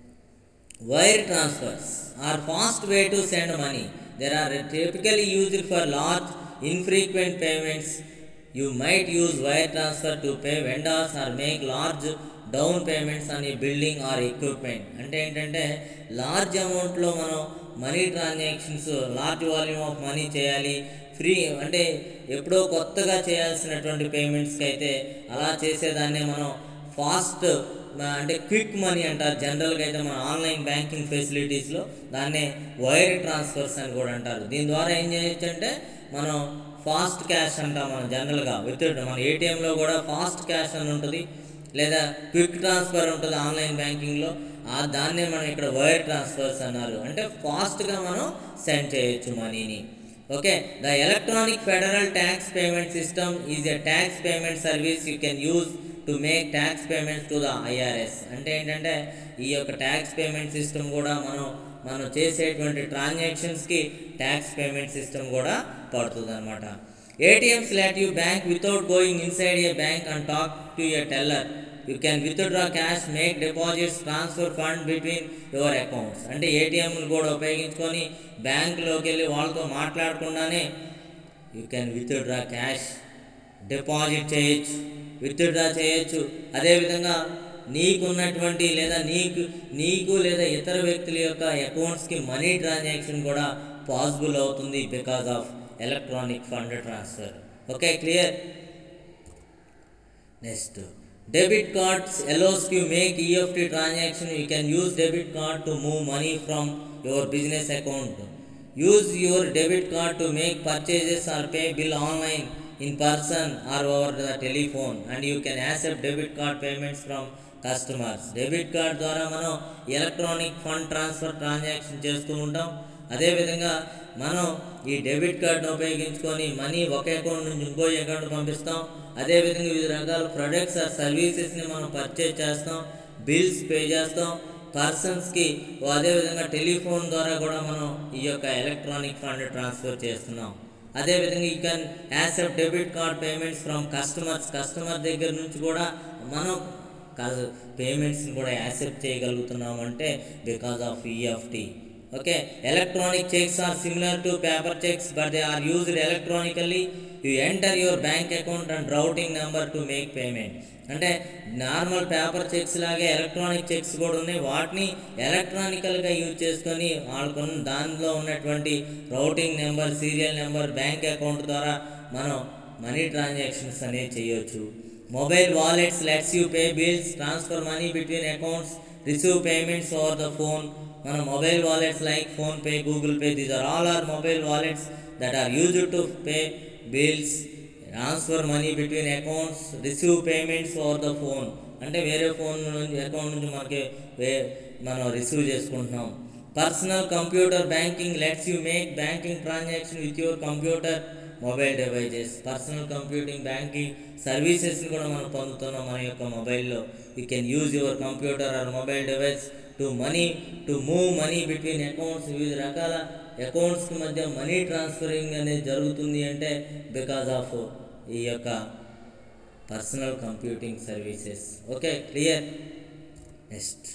wire transfers are fast way to send money. They are typically used for large infrequent payments. You might use wire transfer to pay vendors or make large down payments on a building or equipment. అంటే ఏంటంటే large అమౌంట్లో మనం money transactions large volume of money చేయాలి, free అంటే ఎప్పుడో కొత్తగా చేయాల్సినటువంటి పేమెంట్స్కి అయితే అలా చేసేదాన్నే మనం ఫాస్ట్ అంటే క్విక్ మనీ అంటారు. జనరల్గా అయితే మన ఆన్లైన్ బ్యాంకింగ్ ఫెసిలిటీస్లో దాన్నే వైర్ ట్రాన్స్ఫర్స్ అని కూడా అంటారు. దీని ద్వారా ఏం చేయొచ్చు అంటే మనం ఫాస్ట్ క్యాష్ అంటాం మనం జనరల్గా విత్ మన ఏటీఎంలో కూడా ఫాస్ట్ క్యాష్ అని ఉంటుంది, లేదా క్విక్ ట్రాన్స్ఫర్ ఉంటుంది ఆన్లైన్ బ్యాంకింగ్లో. ఆ దాన్నే మనం ఇక్కడ వైర్ ట్రాన్స్ఫర్స్ అన్నారు. అంటే ఫాస్ట్గా మనం సెండ్ చేయొచ్చు మనీని. Okay, the electronic federal tax payment system is a tax payment service you can use to make tax payments to the IRS. అంటే ఏంటంటే ఈ యొక్క ట్యాక్స్ పేమెంట్ సిస్టమ్ కూడా మనం మనం చేసేటువంటి ట్రాన్సాక్షన్స్కి ట్యాక్స్ పేమెంట్ సిస్టమ్ కూడా పడుతుంది అనమాట. ATMs let you bank without going inside a bank and talk to a teller. You can withdraw cash, make deposits, transfer fund between your accounts. అంటే ఏటీఎంలు కూడా ఉపయోగించుకొని బ్యాంకులోకి వెళ్ళి వాళ్ళతో మాట్లాడకుండానే you can withdraw cash, deposit చేయొచ్చు, విత్డ్రా చేయొచ్చు. అదేవిధంగా నీకున్నటువంటి లేదా నీకు నీకు లేదా ఇతర వ్యక్తుల యొక్క అకౌంట్స్కి మనీ ట్రాన్సాక్షన్ కూడా పాసిబుల్ అవుతుంది because of electronic fund transfer. Okay, clear. Next debit cards allows you make E F T transaction. You can use debit card to move money from your business account. Use your debit card to make purchases or pay bill online, in person or over the telephone, and you can accept debit card payments from customers. Debit card ద్వారా మనం electronic fund transfer transaction చేస్తూ ఉంటాం. అదేవిధంగా మనం ఈ debit కార్డును ఉపయోగించుకొని money ఒక అకౌంట్ నుంచి ఇంకో అకౌంట్ పంపిస్తాం. అదేవిధంగా వివిధ రకాల ప్రొడక్ట్స్ ఆర్ సర్వీసెస్ని మనం పర్చేజ్ చేస్తాం, బిల్స్ పే చేస్తాం పర్సన్స్కి. అదేవిధంగా టెలిఫోన్ ద్వారా కూడా మనం ఈ యొక్క ఎలక్ట్రానిక్ ఫండ్ ట్రాన్స్ఫర్ చేస్తున్నాం. అదేవిధంగా you can accept debit card payments from customers. Customer దగ్గర నుంచి కూడా మనం పేమెంట్స్ని కూడా యాక్సెప్ట్ చేయగలుగుతున్నాం అంటే because of EFT. Okay, electronic cheques are similar to paper cheques but they are used electronically. You enter your bank account and routing number to make payment. అంటే normal paper cheques లాగే electronic cheques కూడా ఉన్నాయి. వాటిని ఎలక్ట్రానికల్గా use చేసుకొని వాళ్ళకు దానిలో ఉన్నటువంటి routing number, serial number, bank account ద్వారా మనం మనీ ట్రాన్సాక్షన్స్ అనేవి చేయొచ్చు. Mobile wallets lets you pay bills, transfer money between accounts, receive payments over the phone. మన mobile wallets like PhonePe, Google Pay, these are all are mobile wallets that are used to pay bills, transfer money between accounts, receive payments over the phone. అంటే వేరే phone నుంచి account నుంచి మనకి వే మనం receive చేసుకుంటున్నాం. Personal computer banking lets you make banking transaction with your computer, mobile devices. Personal computing banking సర్వీసెస్ని కూడా మనం పొందుతున్నాం మన యొక్క మొబైల్లో. You can use your computer or mobile device to money to move money between accounts. వివిధ రకాల అకౌంట్స్కి మధ్య మనీ ట్రాన్స్ఫరింగ్ అనేది జరుగుతుంది అంటే బికాజ్ ఆఫ్ ఈ యొక్క personal computing services. Okay, clear. Next,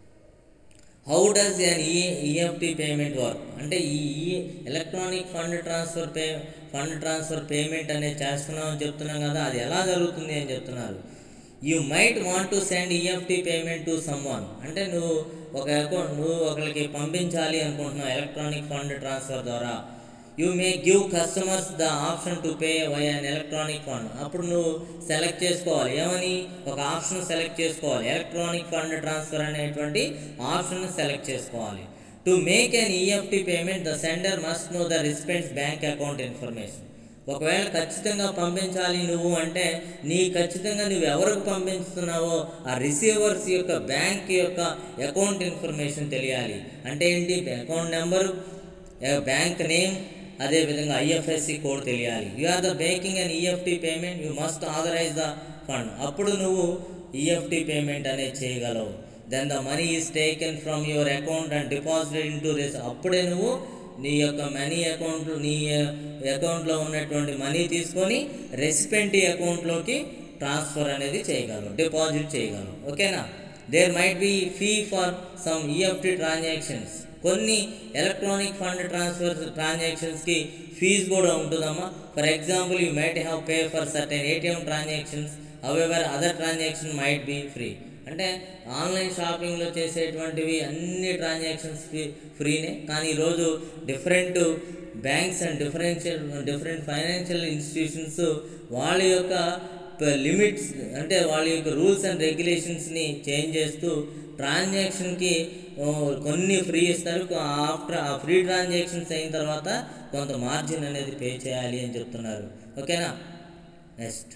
how does an ఈ ఈఎఫ్టీ పేమెంట్ వర్క్? అంటే ఈ electronic fund transfer pay fund transfer payment అనేది చేస్తున్నాం అని చెప్తున్నాం కదా, అది ఎలా జరుగుతుంది అని చెప్తున్నారు. You might want to send EFT payment to someone. అంటే నువ్వు ఒక అకౌంట్ నువ్వు ఒకరికి పంపించాలి అనుకుంటున్నావు ఎలక్ట్రానిక్ ఫండ్ ట్రాన్స్ఫర్ ద్వారా. You may give customers the option to pay via an electronic fund. అప్పుడు నువ్వు సెలెక్ట్ చేసుకోవాలి, ఏమని ఒక ఆప్షన్ సెలెక్ట్ చేసుకోవాలి, ఎలక్ట్రానిక్ ఫండ్ ట్రాన్స్ఫర్ అనేటువంటి ఆప్షన్ సెలెక్ట్ చేసుకోవాలి. To make an EFT payment the sender must know the recipient's bank account information. ఒకవేళ ఖచ్చితంగా పంపించాలి నువ్వు అంటే నీ ఖచ్చితంగా నువ్వు ఎవరికి పంపిస్తున్నావో ఆ రిసీవర్స్ యొక్క బ్యాంక్ యొక్క అకౌంట్ ఇన్ఫర్మేషన్ తెలియాలి. అంటే ఏంటి, అకౌంట్ నెంబరు, బ్యాంక్ నేమ్, అదేవిధంగా ఐఎఫ్ఎస్సి కోడ్ తెలియాలి. You are the making and EFT payment you must authorize the fund. అప్పుడు నువ్వు ఈఎఫ్టీ పేమెంట్ అనేది చేయగలవు. Then the money is taken from your account and deposited into రిస్. అప్పుడే నువ్వు నీ యొక్క మనీ అకౌంట్ నీ అకౌంట్లో ఉన్నటువంటి మనీ తీసుకొని రెసిపెంటీ అకౌంట్లోకి ట్రాన్స్ఫర్ అనేది చేయగలవు, డిపాజిట్ చేయగలవు. ఓకేనా. There might be fee for some EFT transactions. కొన్ని ఎలక్ట్రానిక్ ఫండ్ ట్రాన్స్ఫర్ ట్రాన్సాక్షన్స్కి ఫీజు కూడా ఉంటుందమ్మా. For example you might have pay for certain ATM transactions, however other transaction might be free. అంటే ఆన్లైన్ షాపింగ్లో చేసేటువంటివి అన్ని ట్రాన్సాక్షన్స్ ఫ్రీ ఫ్రీనే కానీ ఈరోజు different banks and differential different financial institutions వాళ్ళ యొక్క లిమిట్స్ అంటే వాళ్ళ యొక్క రూల్స్ అండ్ రెగ్యులేషన్స్ని చేంజ్ చేస్తూ ట్రాన్సాక్షన్కి కొన్ని ఫ్రీ ఇస్తారు. ఆఫ్టర్ ఆ ఫ్రీ ట్రాన్సాక్షన్స్ అయిన తర్వాత కొంత మార్జిన్ అనేది పే చేయాలి అని చెప్తున్నారు. ఓకేనా. Next,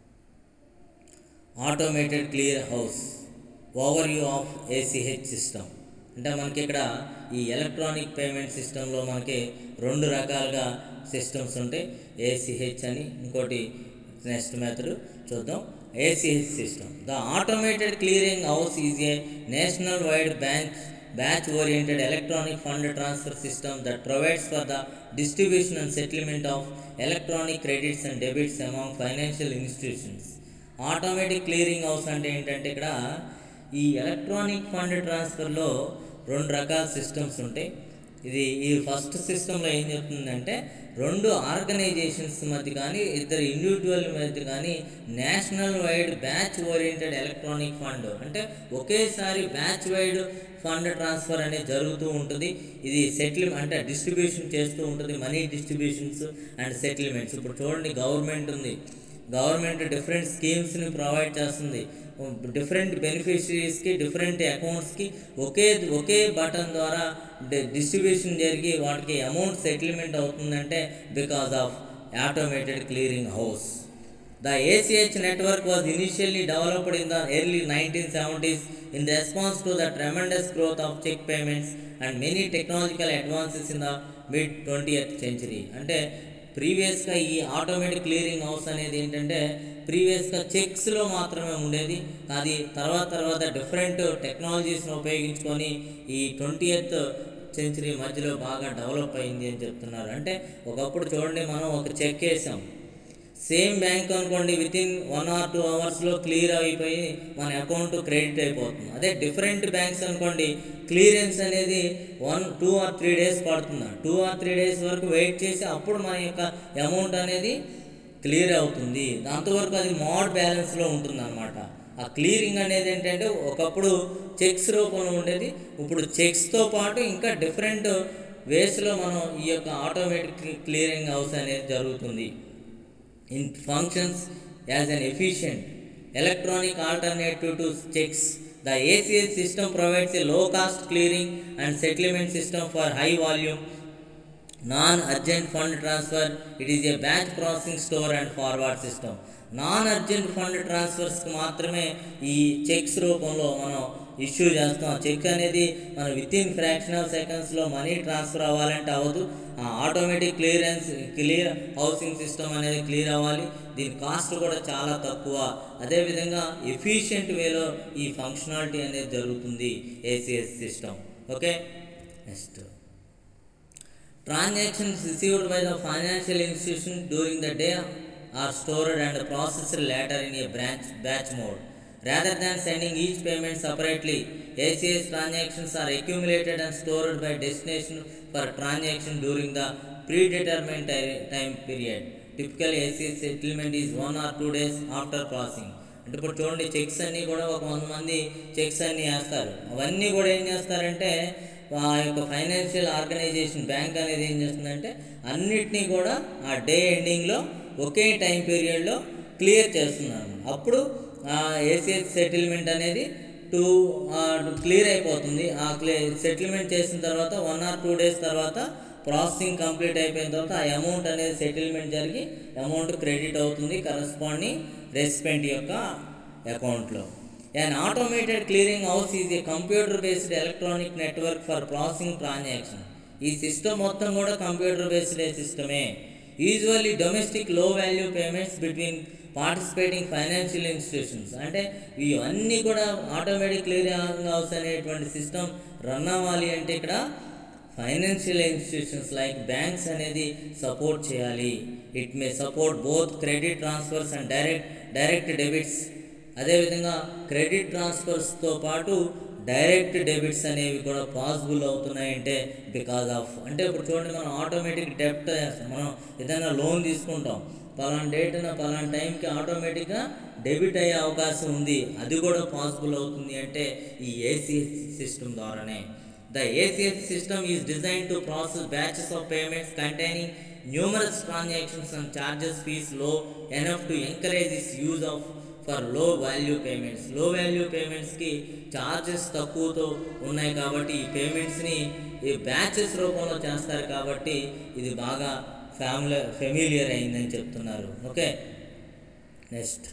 automated clear house overview of ACH system. అంటే మనకి ఇక్కడ ఈ ఎలక్ట్రానిక్ పేమెంట్ సిస్టంలో మనకి రెండు రకాలుగా సిస్టమ్స్ ఉంటాయి, ఏసీహెచ్ అని, ఇంకోటి నెక్స్ట్ మెథడ్ చూద్దాం. ACH system, the automated clearing house is a nationwide bank batch oriented electronic fund transfer system that provides for the distribution and settlement of electronic credits and debits among financial institutions. Automatic clearing house అంటే ఏంటంటే ఇక్కడ ఈ electronic fund ట్రాన్స్ఫర్లో రెండు రకాల systems ఉంటాయి. ఇది ఈ first సిస్టంలో ఏం చెప్తుందంటే రెండు ఆర్గనైజేషన్స్ మధ్య కానీ ఇద్దరు ఇండివిజువల్ మధ్య కానీ national wide batch oriented electronic fund అంటే ఒకేసారి బ్యాచ్ వైడ్ ఫండ్ ట్రాన్స్ఫర్ అనేది జరుగుతూ ఉంటుంది. ఇది సెటిల్మెంట్ అంటే డిస్ట్రిబ్యూషన్ చేస్తూ ఉంటుంది, మనీ డిస్ట్రిబ్యూషన్స్ అండ్ సెటిల్మెంట్స్. ఇప్పుడు చూడండి, గవర్నమెంట్ ఉంది, గవర్నమెంట్ డిఫరెంట్ స్కీమ్స్ని ప్రొవైడ్ చేస్తుంది. డిఫరెంట్ బెనిఫిషరీస్కి డిఫరెంట్ అకౌంట్స్కి ఒకే ఒకే బటన్ ద్వారా డిస్ట్రిబ్యూషన్ జరిగి వాటికి అమౌంట్ సెటిల్మెంట్ అవుతుందంటే because of automated clearing house. The ACH network was initially developed in the early nineteen seventies in response to the tremendous growth of check payments and many technological advances in the mid twentieth century. అంటే ప్రీవియస్గా ఈ automatic clearing house అనేది ఏంటంటే ప్రీవియస్గా చెక్స్లో మాత్రమే ఉండేది. అది తర్వాత తర్వాత డిఫరెంట్ టెక్నాలజీస్ని ఉపయోగించుకొని ఈ ట్వంటీయత్ సెంచరీ మధ్యలో బాగా డెవలప్ అయింది అని చెప్తున్నారు. అంటే ఒకప్పుడు చూడండి, మనం ఒక చెక్ వేసాం, సేమ్ బ్యాంక్ అనుకోండి, within one or two అవర్స్లో క్లియర్ అయిపోయి మన అకౌంట్ క్రెడిట్ అయిపోతుంది. అదే డిఫరెంట్ బ్యాంక్స్ అనుకోండి, క్లియరెన్స్ అనేది one two or three days పడుతుంది. టూ ఆర్ త్రీ డేస్ వరకు వెయిట్ చేసి అప్పుడు మన యొక్క అమౌంట్ అనేది క్లియర్ అవుతుంది. అంతవరకు అది మోడ్ బ్యాలెన్స్లో ఉంటుంది అన్నమాట. ఆ క్లియరింగ్ అనేది ఏంటంటే ఒకప్పుడు చెక్స్ రూపంలో ఉండేది, ఇప్పుడు చెక్స్తో పాటు ఇంకా డిఫరెంట్ వేస్లో మనం ఈ యొక్క ఆటోమేటిక్ క్లియరింగ్ హౌస్ అనేది జరుగుతుంది. In functions as an efficient electronic alternative to cheques, the ACS system provides a low cost clearing and settlement system for high volume non urgent fund transfer. It is a batch processing store and forward system. Non urgent fund ట్రాన్స్ఫర్స్కి మాత్రమే ఈ checks రూపంలో మనం issue చేస్తాం. Cheque అనేది మనం within fraction of సెకండ్స్లో money transfer అవ్వాలంటే అవ్వదు. Automatic clearance clear housing system అనేది క్లియర్ అవ్వాలి. దీని కాస్ట్ కూడా చాలా తక్కువ. అదేవిధంగా ఎఫిషియెంట్ వేలో ఈ ఫంక్షనాలిటీ అనేది జరుగుతుంది ACS system. Okay, next transactions received by the financial institution during the day are stored and processed later in a branch batch mode. Rather than sending each payment separately, A C S transactions are accumulated and stored by destination for transaction during the predetermined time period. Typically, A C S settlement is one or two days after processing. అంటే ఇప్పుడు చూడండి, checks అన్నీ కూడా ఒక వంద మంది checks అన్నీ వేస్తారు. అవన్నీ కూడా ఏం చేస్తారంటే ఆ యొక్క ఫైనాన్షియల్ ఆర్గనైజేషన్ బ్యాంక్ అనేది ఏం చేస్తుందంటే అన్నిటినీ కూడా ఆ డే ఎండింగ్లో ఒకే టైం పీరియడ్లో క్లియర్ చేస్తున్నాను. అప్పుడు ఏసీఎస్ సెటిల్మెంట్ అనేది టూ క్లియర్ అయిపోతుంది. ఆ క్లియర్ సెటిల్మెంట్ చేసిన తర్వాత వన్ ఆర్ టూ డేస్ తర్వాత ప్రాసెసింగ్ కంప్లీట్ అయిపోయిన తర్వాత ఆ అమౌంట్ అనేది సెటిల్మెంట్ జరిగి అమౌంట్ క్రెడిట్ అవుతుంది కరస్పాండింగ్ రెసిపెంట్ యొక్క అకౌంట్లో. An automated clearing house is a computer based electronic network for processing transaction. ఈ సిస్టమ్ మొత్తం కూడా కంప్యూటర్ బేస్డ్ సిస్టమే. Usually domestic low value payments between participating financial institutions. అంటే ఇవన్నీ కూడా ఆటోమేటిక్ క్లియరింగ్ హౌస్ అనేటువంటి సిస్టమ్ రన్ అవ్వాలి అంటే ఇక్కడ ఫైనాన్షియల్ ఇన్స్టిట్యూషన్స్ లైక్ బ్యాంక్స్ అనేది సపోర్ట్ చేయాలి. It may support both credit transfers and direct direct debits. అదేవిధంగా క్రెడిట్ ట్రాన్స్ఫర్స్తో పాటు డైరెక్ట్ డెబిట్స్ అనేవి కూడా పాసిబుల్ అవుతున్నాయంటే బికాజ్ ఆఫ్, అంటే ఇప్పుడు చూడండి, మనం ఆటోమేటిక్ డెబ్ట్ మనం ఏదైనా లోన్ తీసుకుంటాం, పలానా డేట్న పలానా టైంకి ఆటోమేటిక్గా డెబిట్ అయ్యే అవకాశం ఉంది. అది కూడా పాసిబుల్ అవుతుంది అంటే ఈ ఏసీఎస్ సిస్టమ్ ద్వారానే. The ACS system is design to process batches of payments containing numerous transactions and charges fees low enough to encourage this use of for low value payments. Low value పేమెంట్స్కి charges తక్కువతో ఉన్నాయి కాబట్టి ఈ పేమెంట్స్ని ఈ batches రూపంలో చేస్తారు కాబట్టి ఇది బాగా ఫ్యామిలీ ఫెమిలియర్ అయిందని చెప్తున్నారు. Okay, next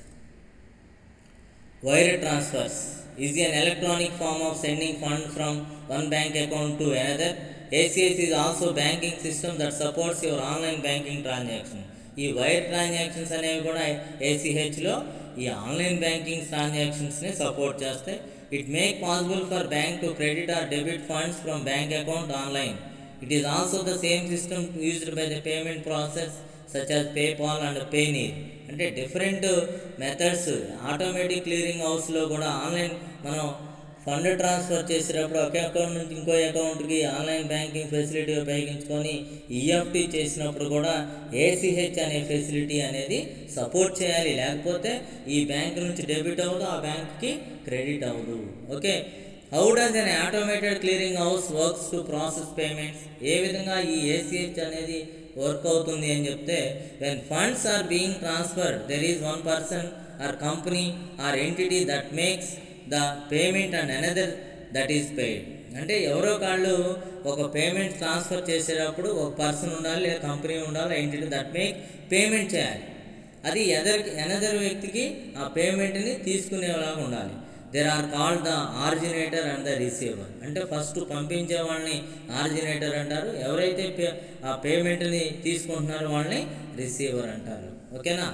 wire transfers is an electronic form of sending funds from one bank account to another. A C S is also banking system that supports your online banking transaction. ఈ wire transactions అనేవి కూడా ఏసీహెచ్లో ఈ online banking ట్రాన్సాక్షన్స్ని support చేస్తాయి. It make possible for bank to credit or debit funds from bank account online. It is also the same system used by the payment process such as PayPal and Payoneer. అంటే different methods automatic clearing హౌస్లో కూడా online మనం fund transfer చేసేటప్పుడు ఒక account నుంచి ఇంకో అకౌంట్కి online banking facility ఉపయోగించుకొని ఈఎఫ్టీ చేసినప్పుడు కూడా ఏసీహెచ్ అనే ఫెసిలిటీ అనేది సపోర్ట్ చేయాలి. లేకపోతే ఈ బ్యాంక్ నుంచి డెబిట్ అవ్వదు, ఆ బ్యాంక్కి క్రెడిట్ అవ్వదు. Okay, how does an automated clearing house works to process payments. ఏ విధంగా ఈ ఏసీహెచ్ అనేది వర్క్ అవుతుంది అని చెప్తే, when funds are being transferred there is one person or company or entity that makes the payment and another that is paid. అంటే ఎవరో కాళ్ళు ఒక పేమెంట్ ట్రాన్స్ఫర్ చేసేటప్పుడు ఒక పర్సన్ ఉండాలి, లేదా కంపెనీ ఉండాలి, ఎంటిటీ దట్ మేక్ పేమెంట్ చేయాలి. అది ఎదర్ ఎనదర్ వ్యక్తికి ఆ పేమెంట్ని తీసుకునేలాగా ఉండాలి. There are called the originator and the receiver. అంటే ఫస్ట్ పంపించే వాళ్ళని ఆరిజినేటర్ అంటారు, ఎవరైతే పే ఆ పేమెంట్ని తీసుకుంటున్నారో వాళ్ళని రిసీవర్ అంటారు. ఓకేనా.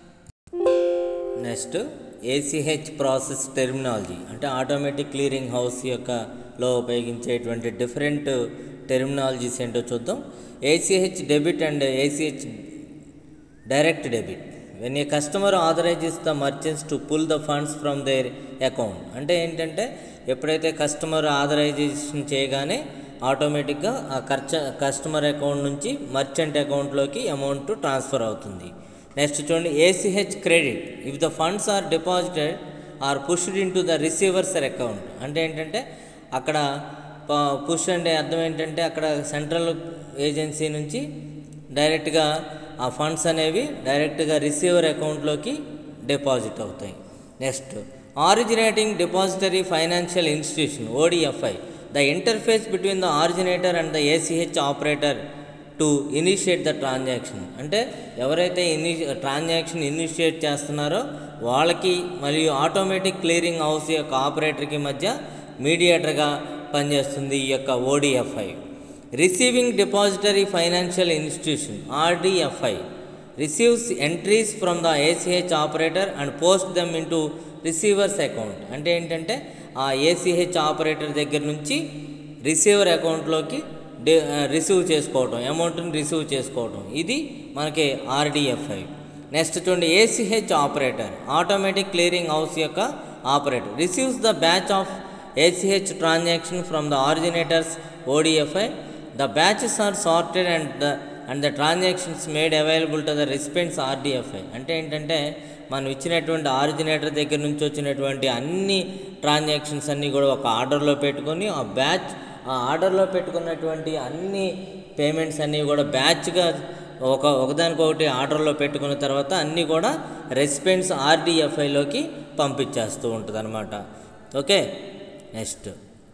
నెక్స్ట్ ఏసీహెచ్ ప్రాసెస్ టెర్మినాలజీ అంటే ఆటోమేటిక్ క్లియరింగ్ హౌస్ యొక్క లో ఉపయోగించేటువంటి డిఫరెంట్ టెర్మినాలజీస్ ఏంటో చూద్దాం. ACH debit and ACH direct debit. When a customer authorises the merchants to pull the funds from their account. అంటే ఏంటంటే ఎప్పుడైతే కస్టమర్ ఆథరైజేషన్ చేయగానే ఆటోమేటిక్గా ఆ ఖర్చ కస్టమర్ అకౌంట్ నుంచి మర్చెంట్ అకౌంట్లోకి అమౌంట్ ట్రాన్స్ఫర్ అవుతుంది. నెక్స్ట్ చూడండి ACH credit. If the funds are deposited or pushed in to the receivers account. అంటే ఏంటంటే అక్కడ పుష్ అంటే అర్థం ఏంటంటే అక్కడ సెంట్రల్ ఏజెన్సీ నుంచి డైరెక్ట్గా ఆ ఫండ్స్ అనేవి డైరెక్ట్గా రిసీవర్ అకౌంట్లోకి డిపాజిట్ అవుతాయి. Next originating depository financial institution ODFI. The interface between the originator and the ACH operator to initiate the transaction. అంటే ఎవరైతే ఇని ట్రాన్సాక్షన్ ఇనిషియేట్ చేస్తున్నారో వాళ్ళకి మరియు ఆటోమేటిక్ క్లియరింగ్ హౌస్ యొక్క ఆపరేటర్కి మధ్య మీడియేటర్గా పనిచేస్తుంది ఈ యొక్క ODFI. Receiving depository financial institution RDFI receives entries from the ACH operator and post them in to receivers account. అంటే ఏంటంటే ఆ ఏసీహెచ్ ఆపరేటర్ దగ్గర నుంచి రిసీవర్ అకౌంట్లోకి డి రిసీవ్ చేసుకోవటం, అమౌంట్ని రిసీవ్ చేసుకోవటం, ఇది మనకి ఆర్డిఎఫ్ఐ. నెక్స్ట్ చూడండి ACH operator automatic clearing house యొక్క operator receives the batch of ACH transaction from the originators ODFI. The batches are sorted and the and the transactions made available to the recipients RDFI. అంటే ఏంటంటే మనం ఇచ్చినటువంటి originator దగ్గర నుంచి వచ్చినటువంటి అన్ని transactions అన్నీ కూడా ఒక ఆర్డర్లో పెట్టుకొని ఆ బ్యాచ్ ఆ ఆర్డర్లో పెట్టుకున్నటువంటి అన్ని పేమెంట్స్ అన్నీ కూడా బ్యాచ్గా ఒక ఒకదానికొకటి ఆర్డర్లో పెట్టుకున్న తర్వాత అన్నీ కూడా రెసిపెంట్స్ ఆర్డిఎఫ్ఐలోకి పంపించేస్తూ ఉంటుంది అనమాట. Okay. Next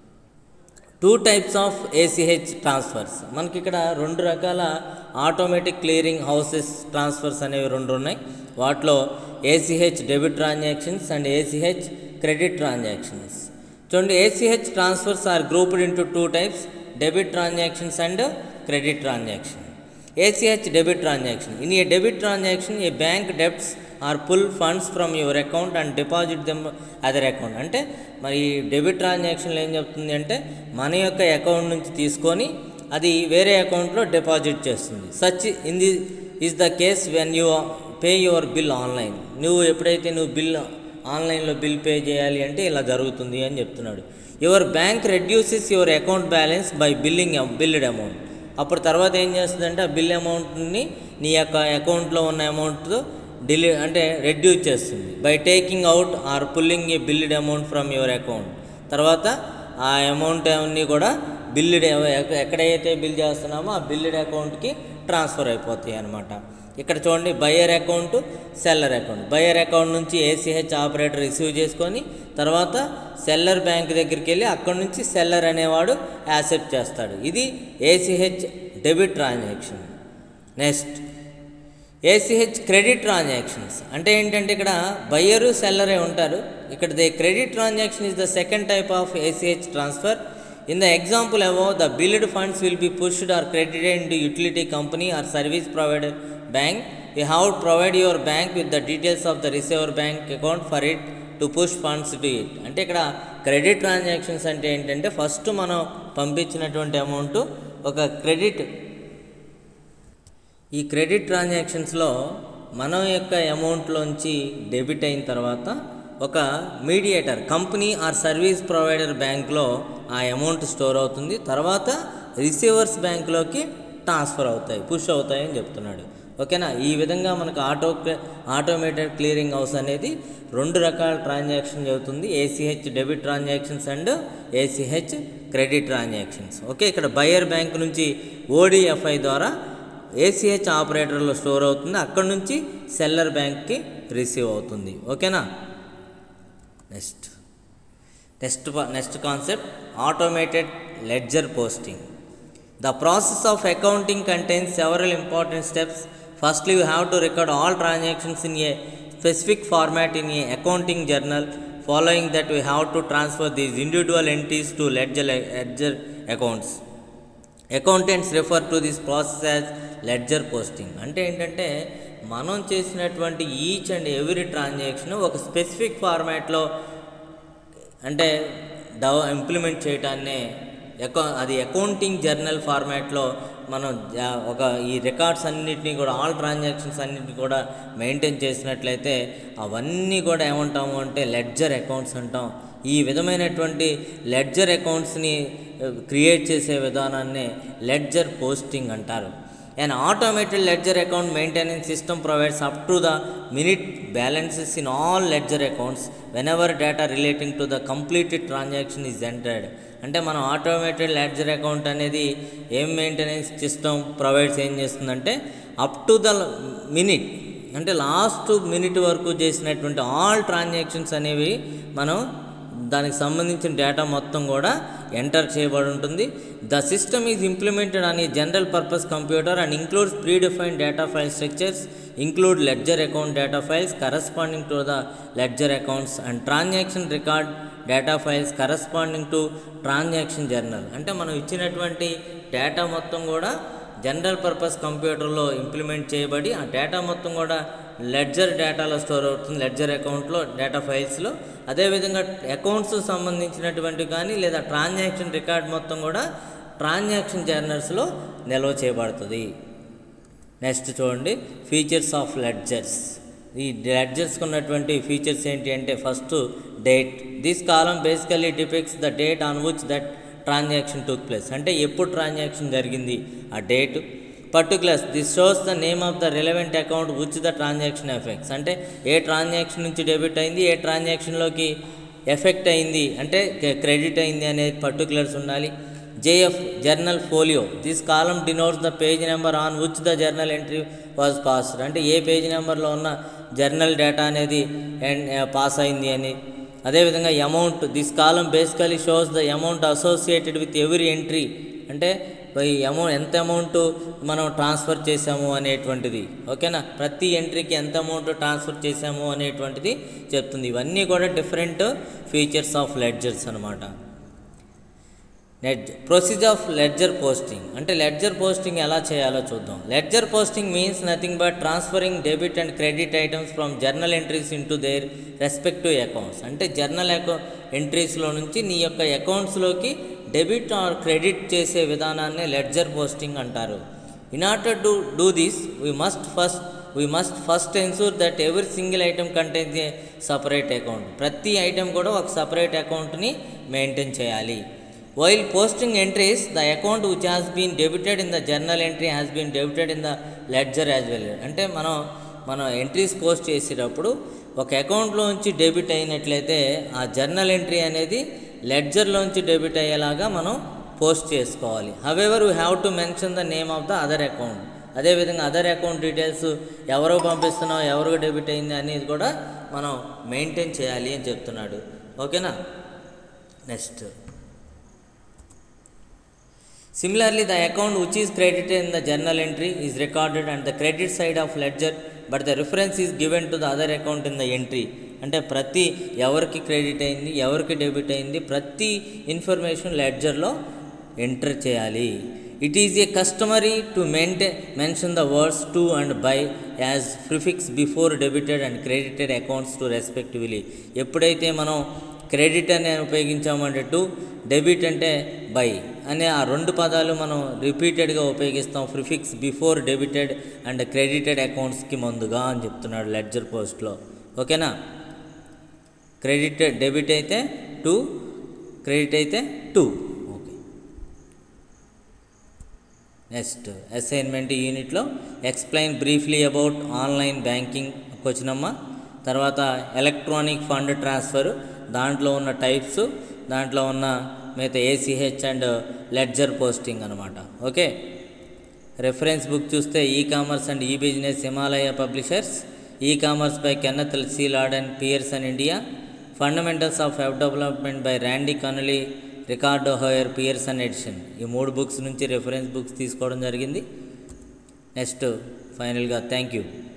two types of ACH transfers. మనకి ఇక్కడ రెండు రకాల ఆటోమేటిక్ క్లియరింగ్ హౌసెస్ ట్రాన్స్ఫర్స్ అనేవి రెండు ఉన్నాయి. వాటిలో ACH debit transactions and ACH credit transactions. చూడండి ACH transfers are grouped into two types debit transactions and credit transaction. ACH debit transaction. In a debit transaction a bank debts or pull funds from your account and deposit them other account. అంటే మరి debit ట్రాన్సాక్షన్లో ఏం చెప్తుంది అంటే మన యొక్క account నుంచి తీసుకొని అది వేరే అకౌంట్లో డిపాజిట్ చేస్తుంది. Such in the is the case when you pay your bill online. నువ్వు ఎప్పుడైతే నువ్వు బిల్ ఆన్లైన్లో బిల్ పే చేయాలి అంటే ఇలా జరుగుతుంది అని చెప్తున్నాడు. Your bank reduces your account balance by billing billed amount. అప్పుడు తర్వాత ఏం చేస్తుందంటే ఆ బిల్ అమౌంట్ని నీ యొక్క అకౌంట్లో ఉన్న అమౌంట్తో డిలీ అంటే రెడ్యూస్ చేస్తుంది by taking out or pulling a billed amount from your account. తర్వాత ఆ అమౌంట్ అన్నీ కూడా బిల్డ్ ఎక్కడైతే బిల్ చేస్తున్నామో ఆ బిల్డ్ అకౌంట్కి ట్రాన్స్ఫర్ అయిపోతాయి అన్నమాట. ఇక్కడ చూడండి buyer account seller account. Buyer account నుంచి ఏసీహెచ్ ఆపరేటర్ రిసీవ్ చేసుకొని తర్వాత సెల్లర్ బ్యాంక్ దగ్గరికి వెళ్ళి అక్కడ నుంచి సెల్లర్ అనేవాడు యాక్సెప్ట్ చేస్తాడు. ఇది ACH debit transaction. Next ACH credit transactions. అంటే ఏంటంటే ఇక్కడ బయ్యరు సెల్లరే ఉంటారు. ఇక్కడ the credit transaction is the second type of ACH transfer. In the example above the billed funds will be pushed or credited in to utility company or service provider bank. You have to provide your bank with the details of the receiver bank account for it to push funds to it. అంటే ఇక్కడ credit transactions అంటే ఏంటంటే first మనం పంపించినటువంటి amount ఒక credit. ఈ credit ట్రాన్సాక్షన్స్లో మన యొక్క అమౌంట్లోంచి డెబిట్ అయిన తర్వాత ఒక mediator company or service provider బ్యాంక్లో ఆ అమౌంట్ స్టోర్ అవుతుంది. తర్వాత రిసీవర్స్ బ్యాంక్లోకి ట్రాన్స్ఫర్ అవుతాయి, పుష్ అవుతాయి అని చెప్తున్నాడు. ఓకేనా. ఈ విధంగా మనకు ఆటో ఆటోమేటెడ్ క్లియరింగ్ హౌస్ అనేది రెండు రకాల ట్రాన్సాక్షన్ చెబుతుంది. ACH debit transactions and ACH credit transactions. Okay. ఇక్కడ బయర్ బ్యాంక్ నుంచి ఓడిఎఫ్ఐ ద్వారా ఏసీహెచ్ ఆపరేటర్లో స్టోర్ అవుతుంది, అక్కడ నుంచి సెల్లర్ బ్యాంక్కి రిసీవ్ అవుతుంది. ఓకేనా. Next next next concept automated ledger posting. The process of accounting contains several important steps. Firstly, you have to record all transactions in a specific format in a accounting journal. following that we have to transfer these individual entities to ledger ledger accounts. Accountants refer to this process as ledger posting. అంటే ఏంటంటే మనం చేసినటువంటి each and every transaction ఒక specific ఫార్మాట్లో అంటే డెవ implement చేయటాన్నే అకౌ అది accounting journal ఫార్మాట్లో మనం ఒక ఈ రికార్డ్స్ అన్నిటినీ కూడా ఆల్ ట్రాన్సాక్షన్స్ అన్నిటిని కూడా మెయింటైన్ చేసినట్లయితే అవన్నీ కూడా ఏమంటాము అంటే లెడ్జర్ అకౌంట్స్ అంటాం. ఈ విధమైనటువంటి లెడ్జర్ అకౌంట్స్ని క్రియేట్ చేసే విధానాన్ని లెడ్జర్ పోస్టింగ్ అంటారు. An automated ledger account maintenance system provides up to the minute balances in all ledger accounts whenever data relating to the completed transaction is entered. అంటే మనం automated ledger account అనేది ఏం maintenance system provides ఏం చేస్తుందంటే up to the minute అంటే last minute వరకు చేసినటువంటి all transactions అనేవి మనం దానికి సంబంధించిన డేటా మొత్తం కూడా ఎంటర్ చేయబడి ఉంటుంది. The system is implemented on a general purpose computer and includes ప్రీ డిఫైన్డ్ data file structures include ledger account data files corresponding to the ledger accounts and transaction record data files corresponding to transaction journal. అంటే మనం ఇచ్చినటువంటి data మొత్తం కూడా general purpose కంప్యూటర్లో implement చేయబడి ఆ డేటా మొత్తం కూడా లెడ్జర్ డేటాలో స్టోర్ అవుతుంది, లెడ్జర్ అకౌంట్లో డేటా ఫైల్స్లో. అదేవిధంగా అకౌంట్స్ సంబంధించినటువంటి కానీ లేదా ట్రాన్సాక్షన్ రికార్డ్ మొత్తం కూడా ట్రాన్సాక్షన్ జర్నల్స్లో నిల్వ చేయబడుతుంది. నెక్స్ట్ చూడండి ఫీచర్స్ ఆఫ్ లెడ్జర్స్. ఈ లెడ్జర్స్కి ఉన్నటువంటి ఫీచర్స్ ఏంటి అంటే first date. This column basically depicts the date on which that transaction took place. అంటే ఎప్పుడు ట్రాన్సాక్షన్ జరిగింది ఆ date. Particulars this shows the name of the relevant account which the transaction affects. అంటే ఏ ట్రాన్సాక్షన్ నుంచి debit అయింది, ఏ ట్రాన్సాక్షన్లోకి effect అయింది అంటే క్రెడిట్ అయింది అనేది పర్టికులర్స్ ఉండాలి. JF journal folio. This column denotes the page number on which the journal entry was passed. అంటే ఏ పేజ్ నెంబర్లో ఉన్న జర్నల్ డేటా అనేది పాస్ అయింది అని. అదేవిధంగా amount. This column basically shows the amount associated with every entry. అంటే ఈ అమౌంట్ ఎంత అమౌంట్ మనం ట్రాన్స్ఫర్ చేసాము అనేటువంటిది. ఓకేనా, ప్రతి ఎంట్రీకి ఎంత అమౌంట్ ట్రాన్స్ఫర్ చేసాము అనేటువంటిది చెప్తుంది. ఇవన్నీ కూడా డిఫరెంట్ ఫీచర్స్ ఆఫ్ లెడ్జర్స్ అనమాట. Ledger procedure of ledger posting. అంటే లెడ్జర్ పోస్టింగ్ ఎలా చేయాలో చూద్దాం. Ledger posting means nothing but transferring debit and credit items from journal entries into their respective accounts. అంటే జర్నల్ అకౌ ఎంట్రీస్లో నుంచి నీ యొక్క అకౌంట్స్లోకి డెబిట్ ఆర్ క్రెడిట్ చేసే విధానాన్ని లెడ్జర్ పోస్టింగ్ అంటారు. In order to do this we must first we must first ensure that every single item contains A separate account. ప్రతి ఐటమ్ కూడా ఒక సపరేట్ అకౌంట్ని మెయింటైన్ చేయాలి. While posting entries, the account which has been debited in the journal entry has been debited in the ledger as well. అంటే మనం మనం entries post చేసేటప్పుడు ఒక అకౌంట్లోంచి డెబిట్ అయినట్లయితే ఆ జర్నల్ ఎంట్రీ అనేది లెడ్జర్లోంచి డెబిట్ అయ్యేలాగా మనం పోస్ట్ చేసుకోవాలి. However we have to mention the name of the other account. అదేవిధంగా అదర్ అకౌంట్ డీటెయిల్స్ ఎవరో పంపిస్తున్నాం, ఎవరికి డెబిట్ అయింది అనేది కూడా మనం మెయింటైన్ చేయాలి అని చెప్తున్నాడు. ఓకేనా. Next similarly the account which is credited in the journal entry is recorded on the credit side of ledger but the reference is given to the other account in the entry. అంటే ప్రతి ఎవరికి credit అయింది, ఎవరికి debit అయింది, ప్రతి information లెడ్జర్లో enter చేయాలి. It is a customary to maintain mention the words to and by as prefix before debited and credited accounts to respectively. ఎప్పుడైతే మనం క్రెడిట్ అని ఉపయోగించామంటే టు, డెబిట్ అంటే బై అనే ఆ రెండు పదాలు మనం రిపీటెడ్గా ఉపయోగిస్తాం prefix before debited and credited అకౌంట్స్కి ముందుగా అని చెప్తున్నాడు లెడ్జర్ పోస్ట్లో. ఓకేనా. క్రెడిటెడ్ డెబిట్ అయితే టు, క్రెడిట్ అయితే టు. ఓకే. నెక్స్ట్ అసైన్మెంట్ యూనిట్లో explain briefly about online banking వచ్చినమ్మా. తర్వాత ఎలక్ట్రానిక్ ఫండ్ ట్రాన్స్ఫర్, దాంట్లో ఉన్న టైప్స్, దాంట్లో ఉన్న మిగతా ఏసీహెచ్ అండ్ లెడ్జర్ పోస్టింగ్ అనమాట. ఓకే. రెఫరెన్స్ బుక్ చూస్తే e commerce and e business Himalaya publishers, e commerce by Kenneth C Laudon and Pearson India, fundamentals of web development by Randy Connolly, Ricardo Hoar, Pearson edition. ఈ మూడు books నుంచి reference books తీసుకోవడం జరిగింది. Next ఫైనల్గా thank you.